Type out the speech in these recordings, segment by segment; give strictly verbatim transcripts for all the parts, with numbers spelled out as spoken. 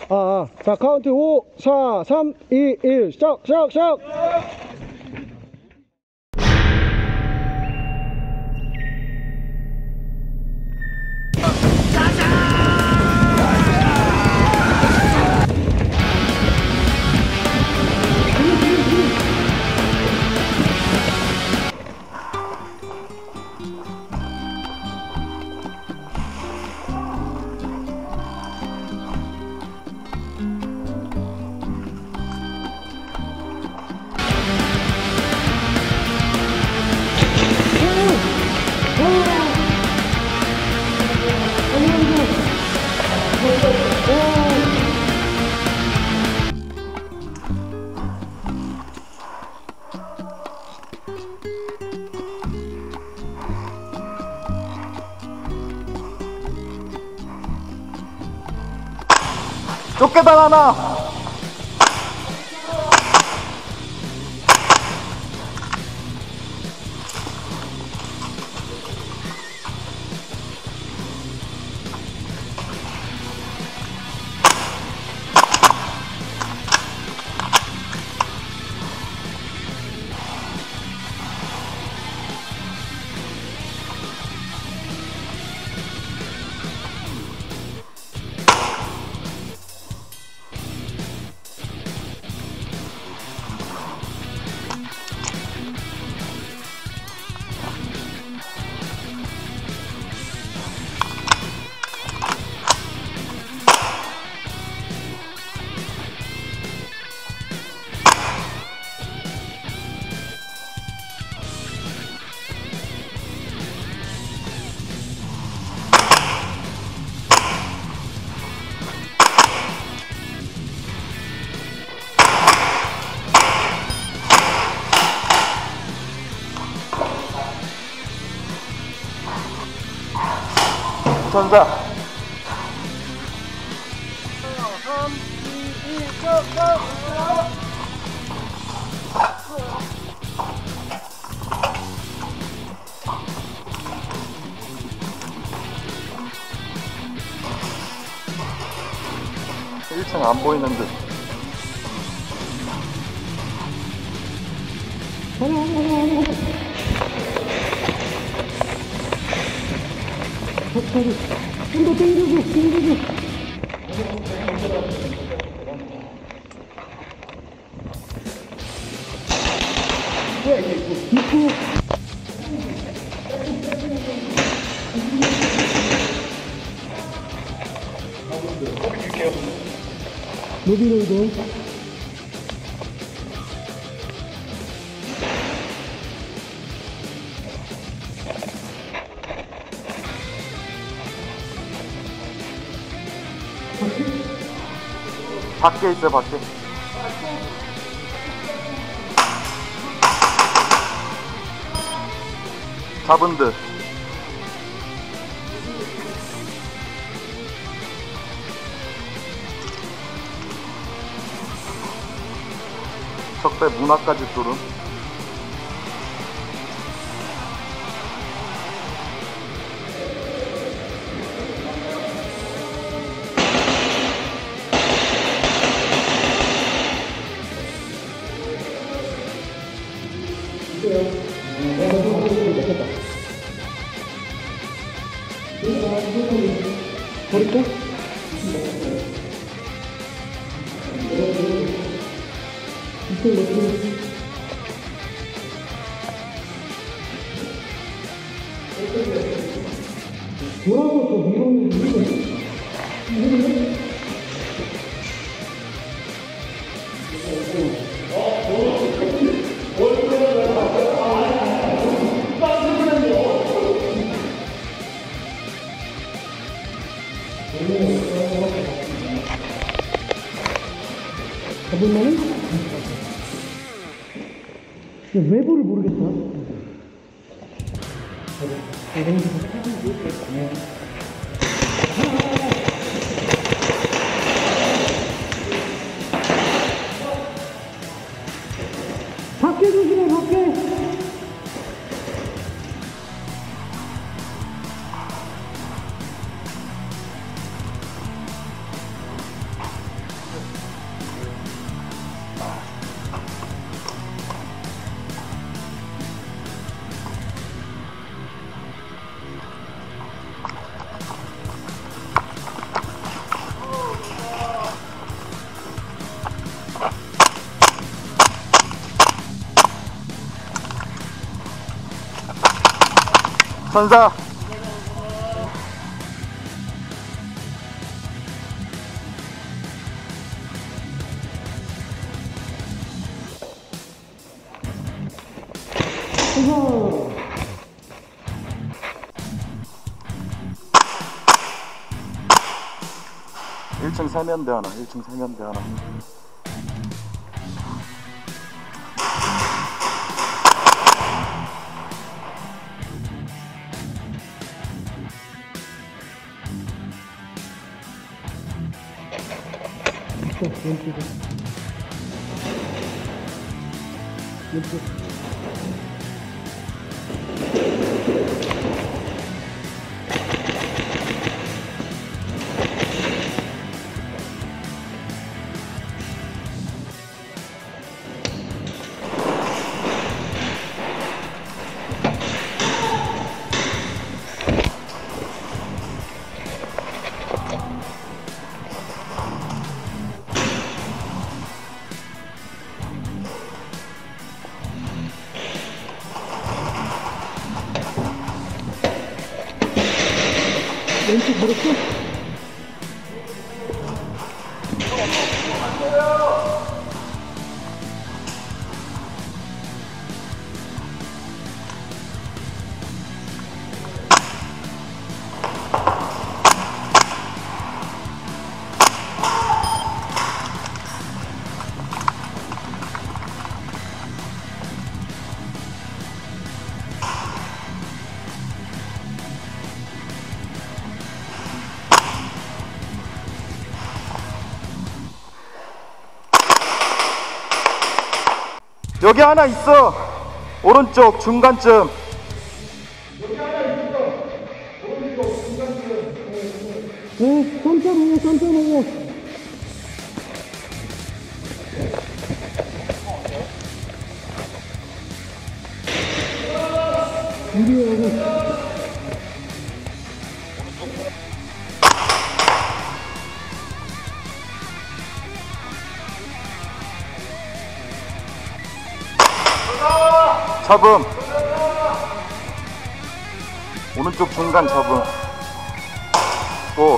아, 아. 자, 카운트 오, 사, 삼, 이, 일. 시작, 시작, 시작! 쫓겨다 하나. 전자. 삼, 이, 일, 고! 일 층 안 보이는 듯. 좀더 땡겨줘, 땡겨줘. 있고. 노비로 이동. 밖에 있어, 밖에. 잡은 듯. 적배 문 앞까지 뚫음. 버릴까? 돌아서 더 밀어내는 게 잡을만은? 외부를 모르겠다. 밖에 조심해, 밖에. 선사. 일 층 세면대 하나, 일 층 세면대 하나. 왼쪽에 왼쪽 왼쪽 물었어? 여기 하나 있어. 오른쪽 중간쯤. 네, 삼 점 오고, 삼 점 오고. 유리하고. 잡음. 오른쪽 중간 잡음. 오.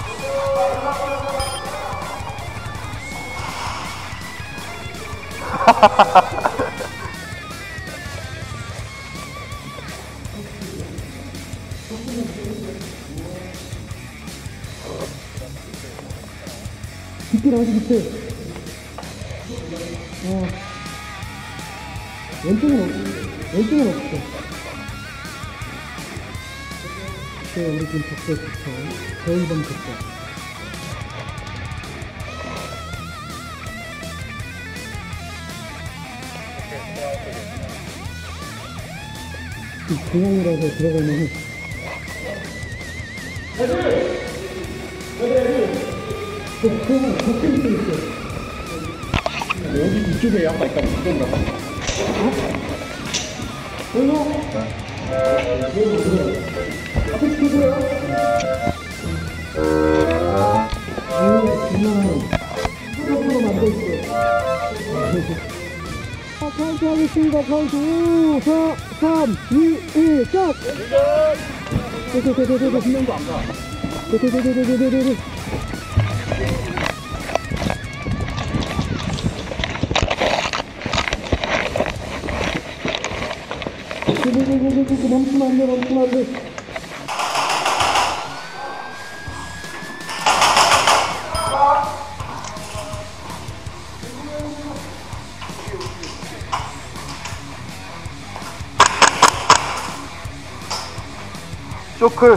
뒷길 아주 밑에. 어. 왼쪽은 없, 왼쪽은 없어. 네, 우리 지금 적대 좋죠. 대운동 좋죠. 중앙이라서 들어가면 그, 그, 적대 밑에 있어. 여기 이쪽에 약간 있다고 그런가 봐. 어? 카운트 하겠습니다. 카운트 오, 사, 삼, 이, 일, 짝! 네네네네네. 한 명도 안 가. 네네네네네네네. 멈추면 안 돼, 멈추면 안 돼. 쇼크.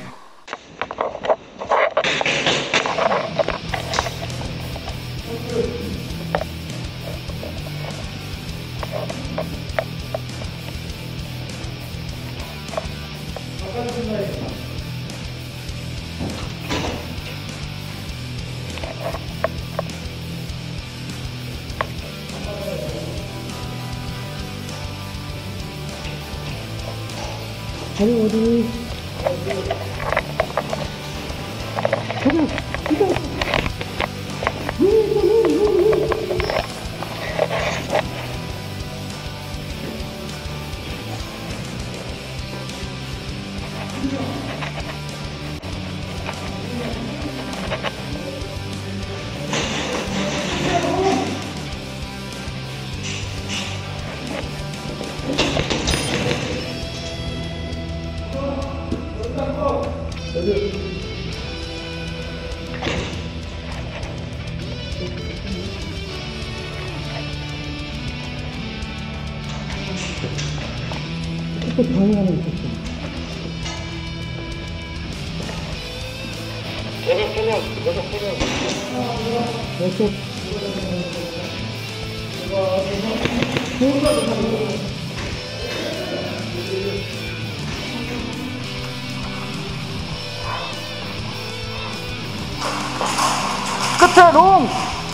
가면 어디? 가자! 이거! 또 방해하는 있었어. 여섯 세 명, 여섯 세 명. 여섯. 끝에 롱!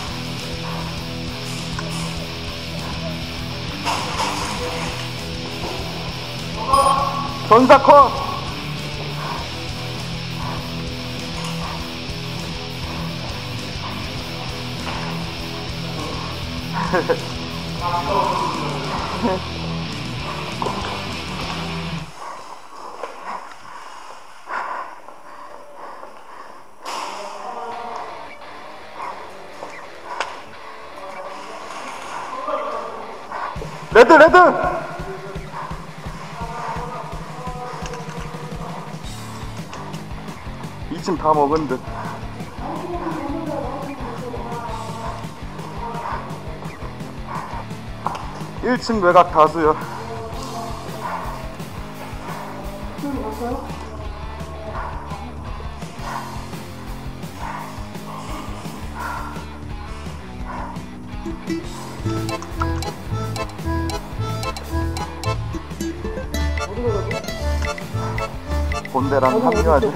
전사 컷! 레드 레드! 이 층 다 먹은 듯. 일 층 외곽 다수요. 본대랑 합류하죠.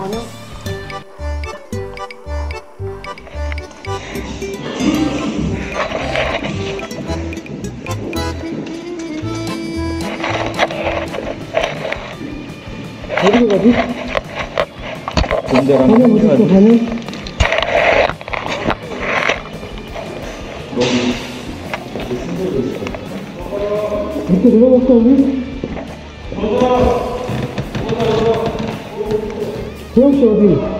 어디로 가지? 본대랑 가면 어디 있어, 가면? 이렇게 내려갈까, 우리? 재영씨 어디?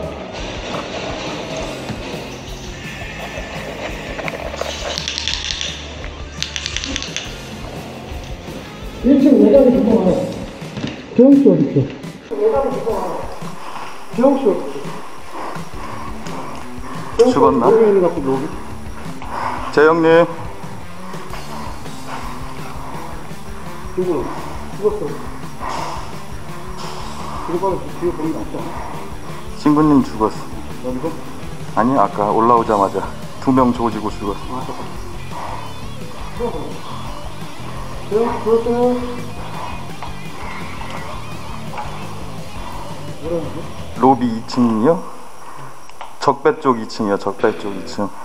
일 층 외곽에 금방 와요. 재영씨 어디 있어? 외곽에 금방 와요. 재영씨 어디 있어? 죽었나? 여기 있는 것 같은데, 여기? 재영님 누구? 죽었어. 뒤로 빠져, 뒤에 보는 거 없어. 친구님 죽었어. 여기서? 아니 아까 올라오자마자 두 명 조지고 죽었어. 아, 잠깐. 재영, 죽었어요. 뭐라는데? 로비 이 층이요? 적배 쪽 이 층이요. 적배 쪽 이 층.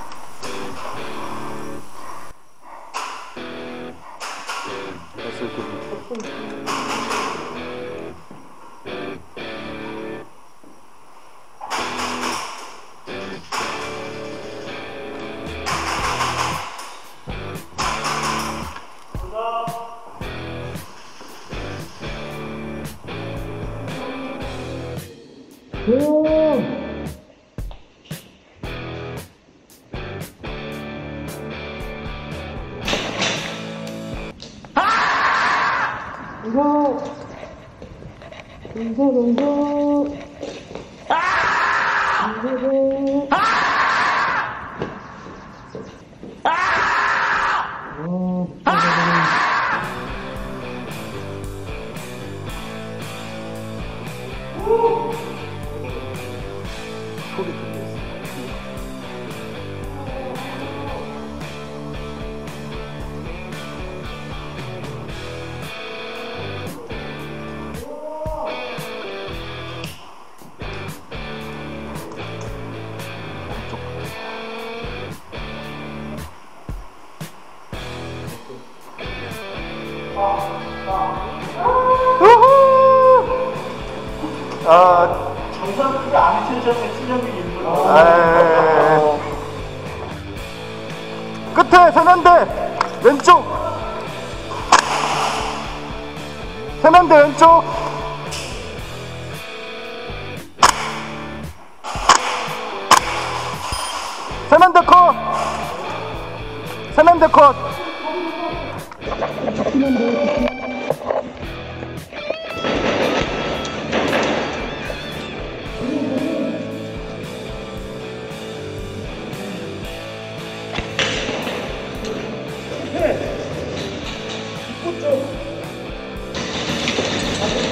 재영! 이거 동서 동서 동서도 소리 들렸어. 아, 정상 크게 안 치셨네, 신영민 일부러. 에이. 끝에 세면대 왼쪽. 세면대 왼쪽. 세면대 컷. 세면대 컷. 입구 쪽.